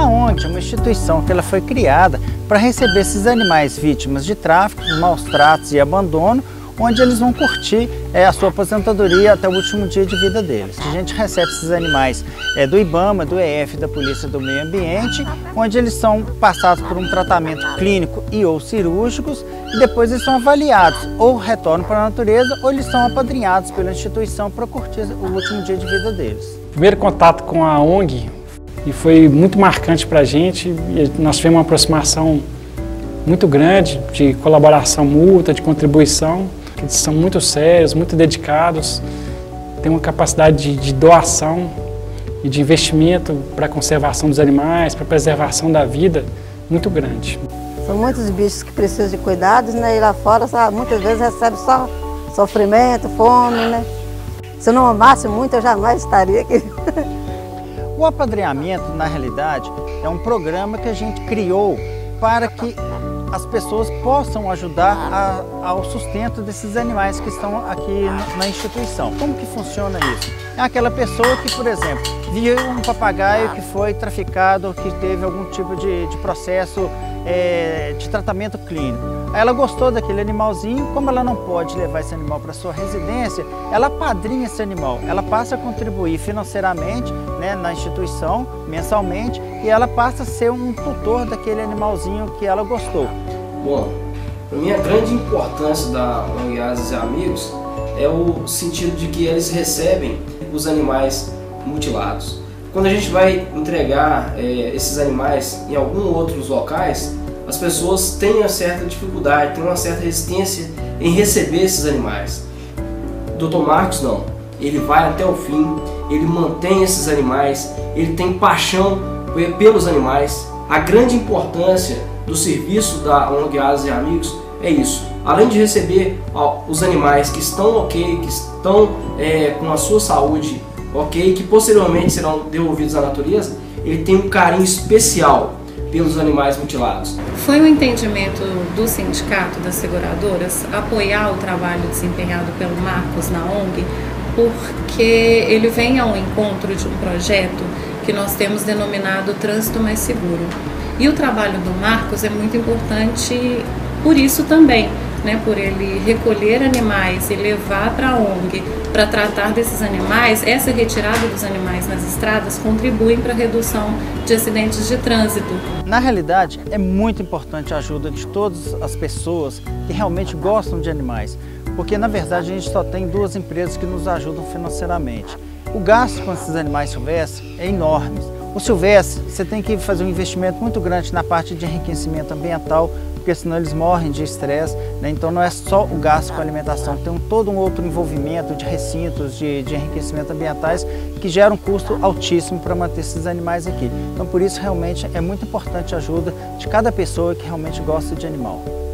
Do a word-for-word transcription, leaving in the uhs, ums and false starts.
O N G é uma instituição que ela foi criada para receber esses animais vítimas de tráfico, maus tratos e abandono, onde eles vão curtir é, a sua aposentadoria até o último dia de vida deles. A gente recebe esses animais é, do IBAMA, do E F, da Polícia do Meio Ambiente, onde eles são passados por um tratamento clínico e ou cirúrgicos, e depois eles são avaliados, ou retornam para a natureza, ou eles são apadrinhados pela instituição para curtir o último dia de vida deles. Primeiro contato com a O N G e foi muito marcante para a gente, e nós tivemos uma aproximação muito grande de colaboração mútua, de contribuição. Eles são muito sérios, muito dedicados, têm uma capacidade de, de doação e de investimento para a conservação dos animais, para a preservação da vida, muito grande. São muitos bichos que precisam de cuidados, né? E lá fora só, muitas vezes recebe só sofrimento, fome, né? Se eu não amasse muito, eu jamais estaria aqui. O apadrinhamento, na realidade, é um programa que a gente criou para que as pessoas possam ajudar a, ao sustento desses animais que estão aqui na instituição. Como que funciona isso? É aquela pessoa que, por exemplo, viu um papagaio que foi traficado, que teve algum tipo de, de processo é, de tratamento clínico. Ela gostou daquele animalzinho, como ela não pode levar esse animal para sua residência, ela apadrinha esse animal, ela passa a contribuir financeiramente, né, na instituição, mensalmente, e ela passa a ser um tutor daquele animalzinho que ela gostou. Bom, para mim a grande importância da O N G Ases e Amigos é o sentido de que eles recebem os animais mutilados. Quando a gente vai entregar é, esses animais em alguns outros locais, as pessoas têm uma certa dificuldade, têm uma certa resistência em receber esses animais. O doutor Marcos não, ele vai até o fim, ele mantém esses animais, ele tem paixão pelos animais. A grande importância do serviço da O N G Ases e Amigos é isso. Além de receber ó, os animais que estão ok, que estão é, com a sua saúde ok, que posteriormente serão devolvidos à natureza, ele tem um carinho especial pelos animais mutilados. Foi um entendimento do Sindicato das Seguradoras apoiar o trabalho desempenhado pelo Marcos na O N G, porque ele vem ao encontro de um projeto que nós temos denominado Trânsito Mais Seguro. E o trabalho do Marcos é muito importante por isso também, né, por ele recolher animais e levar para a O N G para tratar desses animais. Essa retirada dos animais nas estradas contribui para a redução de acidentes de trânsito. Na realidade, é muito importante a ajuda de todas as pessoas que realmente gostam de animais, porque na verdade a gente só tem duas empresas que nos ajudam financeiramente. O gasto com esses animais silvestres é enorme. O silvestre, você tem que fazer um investimento muito grande na parte de enriquecimento ambiental, porque senão eles morrem de estresse, né? Então não é só o gasto com a alimentação, tem um, todo um outro envolvimento de recintos, de, de enriquecimento ambientais, que gera um custo altíssimo para manter esses animais aqui. Então por isso realmente é muito importante a ajuda de cada pessoa que realmente gosta de animal.